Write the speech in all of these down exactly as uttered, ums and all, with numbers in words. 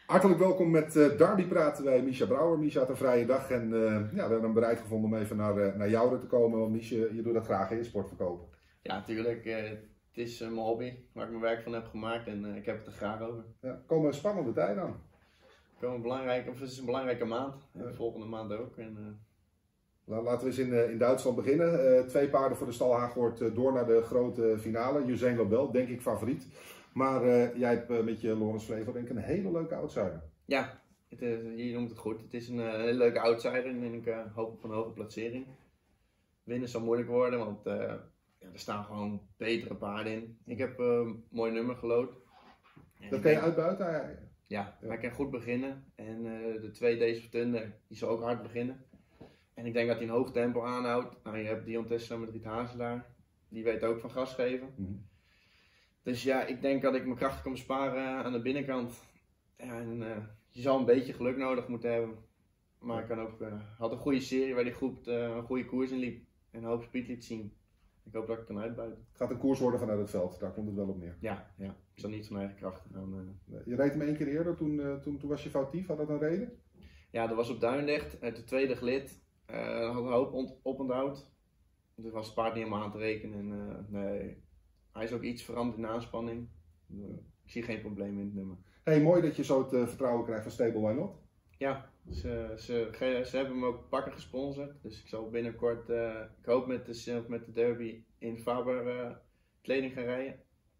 Hartelijk welkom met uh, Derby praten bij Misha Brouwer. Misha had een vrije dag en uh, ja, we hebben hem bereid gevonden om even naar, uh, naar jou te komen. Want Misha, je doet dat graag in je sport verkopen. Ja, natuurlijk. Uh, het is uh, mijn hobby waar ik mijn werk van heb gemaakt en uh, ik heb het er graag over. Ja, komen spannende tijden aan. Komen belangrijk, of het is een belangrijke maand. Ja. En volgende maand ook. En, uh... Laten we eens in, uh, in Duitsland beginnen. Uh, twee paarden voor de stal Haaghoort uh, door naar de grote finale. Usain Lobel, denk ik favoriet. Maar uh, jij hebt uh, met je Lawrence Flevo denk ik een hele leuke outsider. Ja, het is, je noemt het goed. Het is een uh, hele leuke outsider en ik uh, hoop op een hoge placering. Winnen zal moeilijk worden, want uh, ja, er staan gewoon betere paarden in. Ik heb uh, een mooi nummer gelood. Dat kan je uitbuiten? Ja, ja, ja, hij kan goed beginnen. En uh, de twee Days of Thunder, die zal ook hard beginnen. En ik denk dat hij een hoog tempo aanhoudt. Nou, je hebt Dion Tessa met Riet Hazelaar. Die weet ook van gas geven. Mm-hmm. Dus ja, ik denk dat ik mijn krachten kan besparen aan de binnenkant. Ja, en, uh, je zal een beetje geluk nodig moeten hebben. Maar ik kan ook, uh, had een goede serie waar die groep uh, een goede koers in liep. En een hoop speed liet zien. Ik hoop dat ik het kan uitbuiten. Het gaat een koers worden vanuit het veld, daar komt het wel op neer. Ja, ja. Ik zal niet van eigen krachten gaan. Uh... Je reed hem één keer eerder, toen, uh, toen, toen was je foutief. Had dat een reden? Ja, dat was op Duinlicht, uit de tweede glid. Uh, had een hoop oponthoud. Dus was het paard niet helemaal aan te rekenen. En, uh, nee. Hij is ook iets veranderd in de aanspanning. Ik zie geen probleem in het nummer. Hey, mooi dat je zo het uh, vertrouwen krijgt van Stable Why Not. Ja, ze, ze, ze hebben me ook pakken gesponsord. Dus ik zal binnenkort, uh, ik hoop met de, met de derby in Faber uh, kleding gaan rijden.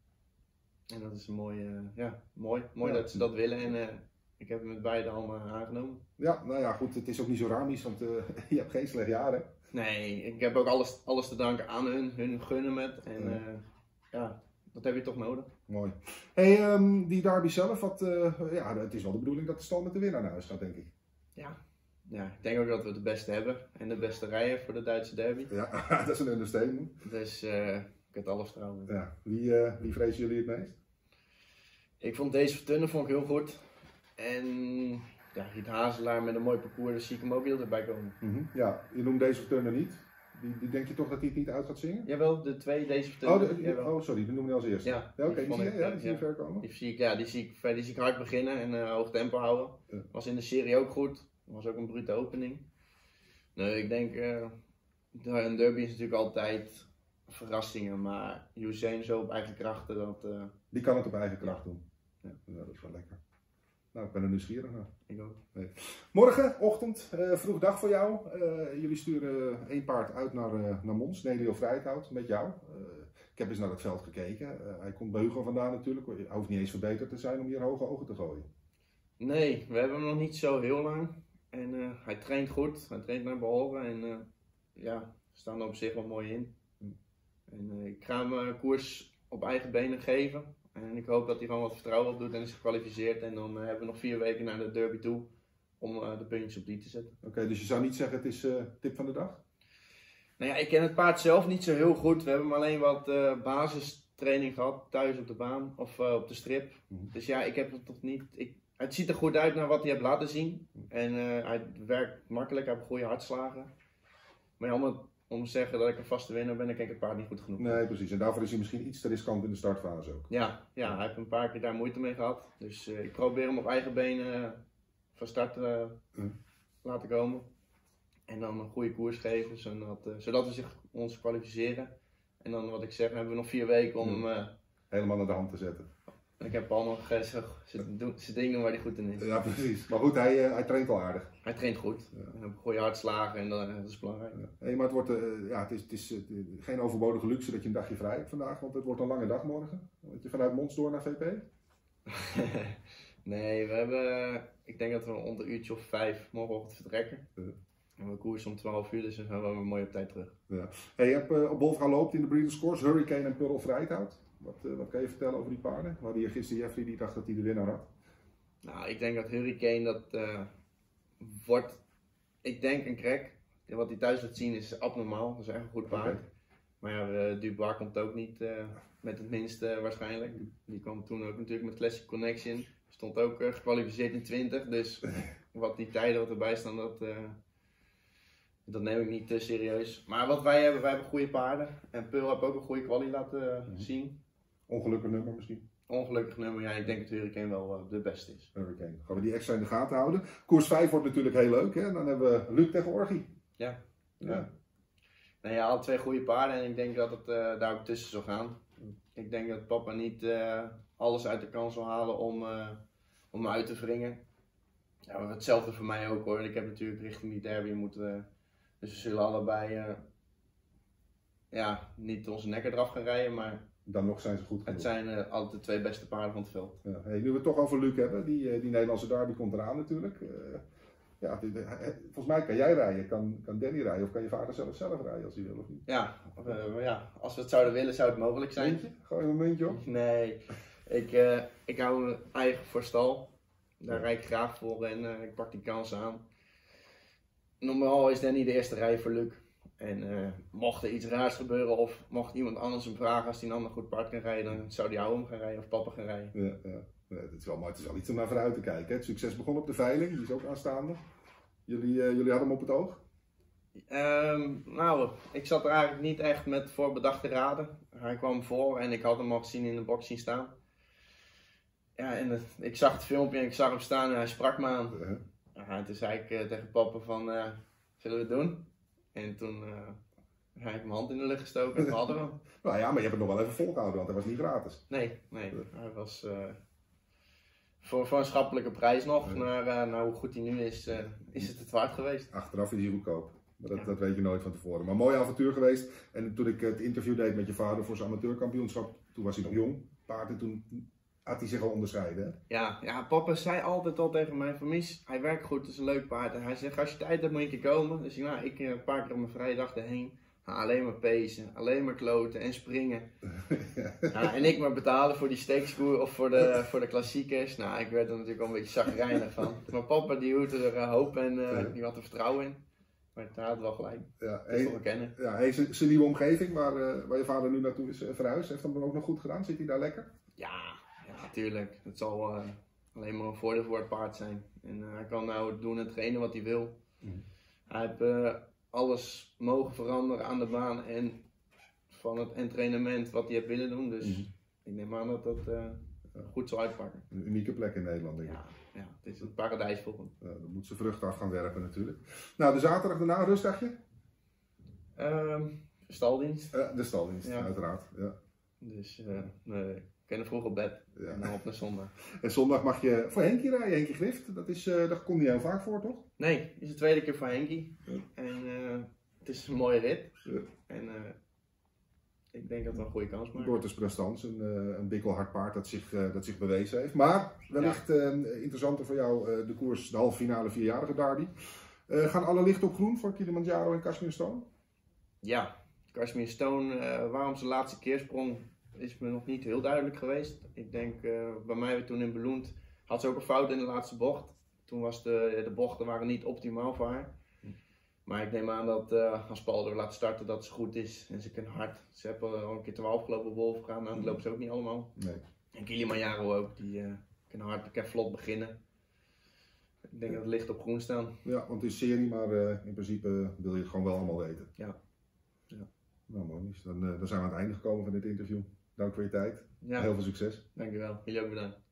En dat is mooi, uh, ja, mooi, mooi ja. dat ze dat willen. En uh, ik heb het met beide allemaal aangenomen. Ja, nou ja, goed, het is ook niet zo raar, Mies, want uh, je hebt geen slecht jaar, hè? Nee, ik heb ook alles, alles te danken aan hun, hun gunnen met. En ja. Uh, ja, dat heb je toch nodig. Mooi. Hey, um, die derby zelf, wat, uh, ja, het is wel de bedoeling dat de stal met de winnaar naar huis gaat, denk ik. Ja. Ja, ik denk ook dat we de beste hebben en de beste rijden voor de Duitse derby. Ja, dat is een understatement. Dus uh, ik heb alles vertrouwen. Ja. Wie, uh, wie vrezen jullie het meest? Ik vond deze Vertunnen vond ik heel goed. En ja, Riet Hazelaar met een mooi parcours, dus zie ik hem ook heel erbij komen. Mm-hmm. Ja, je noemt deze Vertunnen niet. Die, die denk je toch dat hij het niet uit gaat zingen? Jawel, de twee deze Vertunnen. Oh, de, de, oh, sorry, die noem je als eerste. Ja, ja oké, okay, die, ik, ja, die zie je ja. ver komen. Die zie ik, ja, die zie ik, die zie ik hard beginnen en uh, hoog tempo houden. Ja. Was in de serie ook goed. Was ook een brute opening. Nee, ik denk, uh, een derby is natuurlijk altijd verrassingen, maar Usain zo op eigen krachten dat... Uh... Die kan het op eigen kracht doen. Ja. Ja, dat is wel lekker. Nou, ik ben er nieuwsgierig naar. Ik ook. Nee. Morgen, ochtend, uh, vroeg dag voor jou. Uh, jullie sturen één paard uit naar, uh, naar Mons, Nelio Vrijthout, met jou. Uh, ik heb eens naar het veld gekeken. Uh, hij komt bij Hugo vandaan natuurlijk. Hij hoeft niet eens verbeterd te zijn om hier hoge ogen te gooien. Nee, we hebben hem nog niet zo heel lang. En uh, hij traint goed, hij traint naar behoren en uh, ja, we staan er op zich wel mooi in. En uh, ik ga hem uh, koers op eigen benen geven. En ik hoop dat hij gewoon wat vertrouwen op doet en is gekwalificeerd. En dan uh, hebben we nog vier weken naar de derby toe om uh, de puntjes op die te zetten. Oké, okay, dus je zou niet zeggen het is uh, tip van de dag? Nou ja, ik ken het paard zelf niet zo heel goed. We hebben alleen wat uh, basistraining gehad thuis op de baan of uh, op de strip. Mm-hmm. Dus ja, ik heb het toch niet... Ik, het ziet er goed uit naar wat hij heeft laten zien. En uh, hij werkt makkelijk, hij heeft goede hartslagen. Maar ja, om, het, om te zeggen dat ik een vaste winnaar ben, dan kijk ik het paard niet goed genoeg. Nee, precies. En daarvoor is hij misschien iets te riskant in de startfase ook. Ja, ja, hij heeft een paar keer daar moeite mee gehad. Dus uh, ik probeer hem op eigen benen uh, van start uh, mm. laten komen. En dan een goede koers geven, zodat, uh, zodat we zich, ons kwalificeren. En dan wat ik zeg, hebben we nog vier weken om hem... Uh, helemaal naar de hand te zetten. Ik heb Paul nog uh, zijn dingen waar hij goed in is. Ja, precies. Maar goed, hij, uh, hij traint al aardig. Hij traint goed. Ja. Hij heeft goede hartslagen en dat, dat is belangrijk. Ja. Hey, maar het, wordt, uh, ja, het is, het is uh, geen overbodige luxe dat je een dagje vrij hebt vandaag, want het wordt een lange dag morgen. Want je vanuit Mons door naar V P? Nee, we hebben, ik denk dat we rond een uurtje of vijf morgenochtend vertrekken. Ja. En we koersen om twaalf uur, dus dan gaan we mooi op tijd terug. Ja. Hey, je hebt uh, op Wolfga loopt in de Breeders' Course, Hurricane en Pearl Vrijthout. Wat, uh, wat kan je vertellen over die paarden? We hadden hier gisteren Jeffrey die dacht dat hij de winnaar had. Nou, ik denk dat Hurricane dat uh, wordt, ik denk een crack. Wat hij thuis laat zien is abnormaal, dat is echt een goed paard. Okay. Maar ja, uh, Dubois komt ook niet uh, met het minste uh, waarschijnlijk. Die kwam toen ook natuurlijk met Classic Connection. Stond ook uh, gekwalificeerd in twintig, dus wat die tijden wat erbij staan, dat, uh, dat neem ik niet te serieus. Maar wat wij hebben, wij hebben goede paarden. En Pearl heeft ook een goede kwalie laten uh, mm-hmm. zien. Ongelukkig nummer misschien? ongelukkig nummer. Ja, ik denk dat Hurricane wel uh, de beste is. Hurricane. Gaan we die extra in de gaten houden. Koers vijf wordt natuurlijk heel leuk. Hè? Dan hebben we Luc tegen Orgie. Ja. ja. ja. Nou ja, alle twee goede paarden en ik denk dat het uh, daar ook tussen zal gaan. Ik denk dat papa niet uh, alles uit de kans zal halen om, uh, om me uit te wringen. Ja, hetzelfde voor mij ook hoor. Ik heb natuurlijk richting die derby moeten. Dus we zullen allebei uh, ja, niet onze nekken eraf gaan rijden, maar dan nog zijn ze goed genoeg. Het zijn uh, altijd de twee beste paarden van het veld. Ja. Hey, nu we het toch over Luc hebben, die, die Nederlandse derby komt eraan natuurlijk. Uh, ja, die, die, volgens mij kan jij rijden, kan, kan Danny rijden of kan je vader zelf zelf rijden als hij wil of niet? Ja, uh, ja, als we het zouden willen zou het mogelijk zijn. Muntje? Gooi je een muntje op? Nee, ik, uh, ik hou me eigen voor stal. Daar rijd ik graag voor en uh, ik pak die kans aan. Normaal is Danny de eerste rij voor Luc. En uh, mocht er iets raars gebeuren of mocht iemand anders hem vragen als hij een ander goed paard kan rijden, dan zou hij jou hem gaan rijden of papa gaan rijden. Ja, ja. Ja, dat is wel, maar het is wel iets om naar vooruit te kijken. Hè? Het succes begon op de veiling, die is ook aanstaande. Jullie, uh, jullie hadden hem op het oog? Um, nou, ik zat er eigenlijk niet echt met voorbedachte raden. Hij kwam voor en ik had hem al gezien in de box zien staan. Ja, en het, ik zag het filmpje en ik zag hem staan en hij sprak me aan. Uh-huh. Ja, en toen zei ik uh, tegen papa van, uh, zullen we het doen? En toen uh, heb ik mijn hand in de lucht gestoken en we hadden hem. Nou ja, maar je hebt het nog wel even volgehouden, want hij was niet gratis. Nee, nee. Uh. Hij was uh, voor, voor een schappelijke prijs nog. Uh. Naar, uh, naar hoe goed hij nu is, uh, is het het waard geweest. Achteraf is hij goedkoop. Maar dat, ja. dat weet je nooit van tevoren. Maar een mooi avontuur geweest. En toen ik het interview deed met je vader voor zijn amateurkampioenschap, toen was hij nog jong. Paard en toen had hij zich al onderscheiden. Hè? Ja, ja, papa zei altijd al tegen mij van Mies, hij werkt goed, het is een leuk paard. En hij zegt, als je tijd hebt moet je een keer komen. Dus nou, ik een paar keer op mijn vrije dag erheen. Ja, alleen maar pezen, alleen maar kloten en springen. Ja, en ik maar betalen voor die steekskoer of voor de, voor de klassiekers. Nou, ik werd er natuurlijk al een beetje zagrijnig van. Maar papa die hield er uh, hoop en uh, die had er vertrouwen in. Maar hij had wel gelijk. Ja, dat is wel kennen. Ja, heeft zijn, zijn nieuwe omgeving waar, uh, waar je vader nu naartoe is uh, verhuisd, heeft hem dan ook nog goed gedaan? Zit hij daar lekker? Ja, ja natuurlijk. Het zal uh, alleen maar een voordeel voor het paard zijn. En uh, hij kan nou doen en trainen wat hij wil. Mm. Hij heeft uh, alles mogen veranderen aan de baan en van het entrainement wat hij heeft willen doen. Dus mm. ik neem aan dat dat uh, ja. goed zal uitpakken. Een unieke plek in Nederland, denk ik. Ja, ja, het is het paradijs voor hem. Ja, dan moet ze vruchten af gaan werpen natuurlijk. Nou, de zaterdag daarna, een rustdagje? Um, staldienst. Uh, de staldienst, ja. Uiteraard. Ja. Dus uh, nee, ik kan vroeg op bed ja. En dan op naar zondag. En zondag mag je voor Henkie rijden, Henkie Grift. Dat, is, uh, dat komt niet heel vaak voor, toch? Nee, het is de tweede keer voor Henkie. Ja. En uh, het is een mooie rit. Ja. En uh, ik denk dat we een goede kans maken. Dortes Prestans, een, uh, een bikkelhard paard dat zich, uh, dat zich bewezen heeft. Maar wellicht ja. uh, interessanter voor jou uh, de koers, de halve finale vierjarige derby. Uh, gaan alle lichten op groen voor Kilimanjaro en Kashmir Stone? Ja, Kashmir Stone, uh, waarom zijn laatste keer sprong, is me nog niet heel duidelijk geweest. Ik denk, uh, bij mij toen in Beloend had ze ook een fout in de laatste bocht. Toen was de, de bochten waren niet optimaal voor haar. Maar ik neem aan dat uh, als Paul er laat starten dat ze goed is en ze kunnen hard. Ze hebben al een keer twaalf gelopen op Wolf gaan, nou, dat lopen ze ook niet allemaal. Nee. En Kilimanjaro ook, die uh, kunnen hard en vlot beginnen. Ik denk ja. dat het licht op groen staan. Ja, want het is serie, maar uh, in principe wil je het gewoon wel allemaal weten. Ja. ja. Nou mooi, dan, uh, dan zijn we aan het einde gekomen van dit interview. Dank voor je tijd. Ja. Heel veel succes. Dankjewel. Jullie ook bedankt.